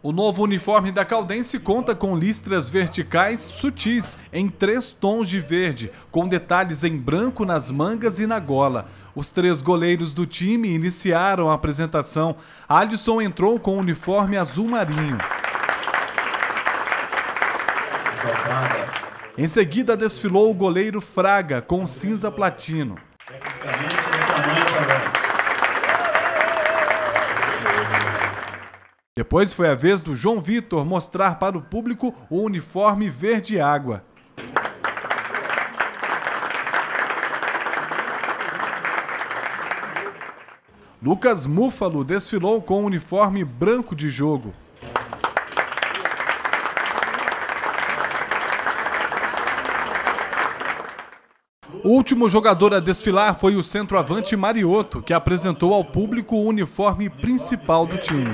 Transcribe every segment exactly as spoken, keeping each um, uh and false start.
O novo uniforme da Caldense conta com listras verticais sutis em três tons de verde, com detalhes em branco nas mangas e na gola. Os três goleiros do time iniciaram a apresentação. Alisson entrou com o uniforme azul marinho. Em seguida desfilou o goleiro Fraga com cinza platino. Depois foi a vez do João Vitor mostrar para o público o uniforme verde água. Lucas Múfalo desfilou com o uniforme branco de jogo. O último jogador a desfilar foi o centroavante Mariotto, que apresentou ao público o uniforme principal do time.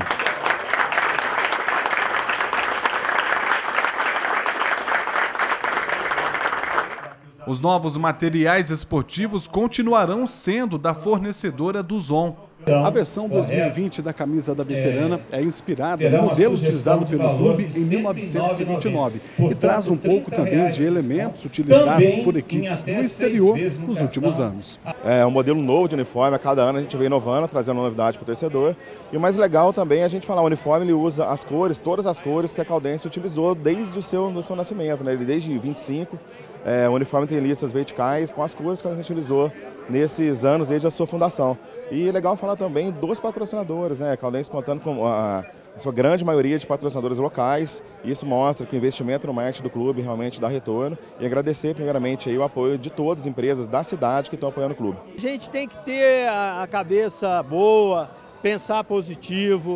Os novos materiais esportivos continuarão sendo da fornecedora do Zon. A versão dois mil e vinte da camisa da veterana é inspirada no modelo utilizado pelo clube em mil novecentos e vinte e nove e traz um pouco também de elementos utilizados por equipes do exterior nos últimos anos. É um modelo novo de uniforme, a cada ano a gente vem inovando, trazendo novidade para o torcedor. E o mais legal também é a gente falar, o uniforme ele usa as cores, todas as cores que a Caldense utilizou desde o seu, do seu nascimento, né? Ele desde vinte e cinco, é, o uniforme tem listas verticais com as cores que a gente utilizou nesses anos desde a sua fundação. E é legal falar também dos patrocinadores, né? A Caldense contando com a, a sua grande maioria de patrocinadores locais. Isso mostra que o investimento no marketing do clube realmente dá retorno. E agradecer primeiramente aí o apoio de todas as empresas da cidade que estão apoiando o clube. A gente tem que ter a cabeça boa, pensar positivo.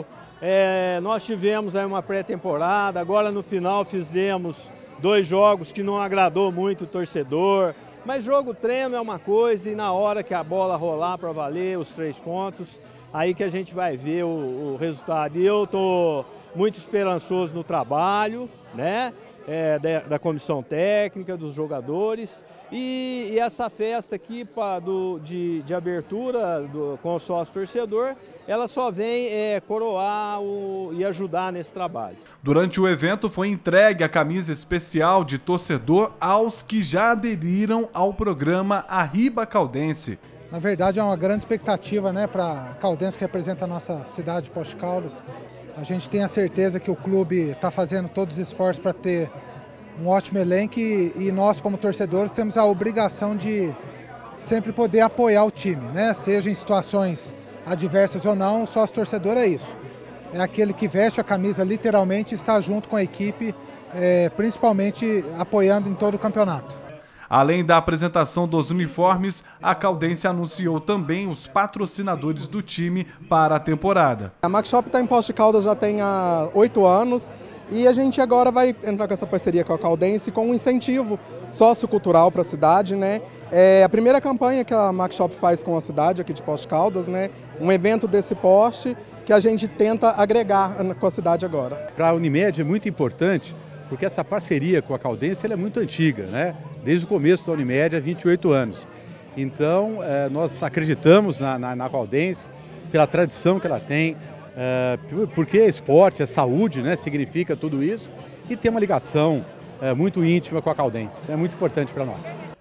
É, nós tivemos aí uma pré-temporada, agora no final fizemos dois jogos que não agradou muito o torcedor. Mas jogo treino é uma coisa e na hora que a bola rolar para valer os três pontos, aí que a gente vai ver o, o resultado. E eu estou muito esperançoso no trabalho, né? É, da, da comissão técnica, dos jogadores. E, e essa festa aqui pra, do, de, de abertura do, com o sócio torcedor, ela só vem é, coroar o, e ajudar nesse trabalho. Durante o evento foi entregue a camisa especial de torcedor aos que já aderiram ao programa Arriba Caldense. Na verdade é uma grande expectativa, né, para Caldense, que representa a nossa cidade de Poços de Caldas. A gente tem a certeza que o clube está fazendo todos os esforços para ter um ótimo elenco e, e nós, como torcedores, temos a obrigação de sempre poder apoiar o time, né? Seja em situações adversas ou não, o sócio torcedor é isso. É aquele que veste a camisa literalmente e está junto com a equipe, é, principalmente apoiando em todo o campeonato. Além da apresentação dos uniformes, a Caldense anunciou também os patrocinadores do time para a temporada. A Max Shop está em Poços de Caldas já tem há oito anos e a gente agora vai entrar com essa parceria com a Caldense com um incentivo sociocultural para a cidade, né? É a primeira campanha que a Max Shop faz com a cidade aqui de Poços de Caldas, né? Um evento desse porte que a gente tenta agregar com a cidade agora. Para a Unimed é muito importante, porque essa parceria com a Caldense ela é muito antiga, né? Desde o começo da Unimed, há vinte e oito anos. Então, eh, nós acreditamos na, na, na Caldense, pela tradição que ela tem, eh, porque esporte, é saúde, né? Significa tudo isso, e tem uma ligação eh, muito íntima com a Caldense. Então, é muito importante para nós.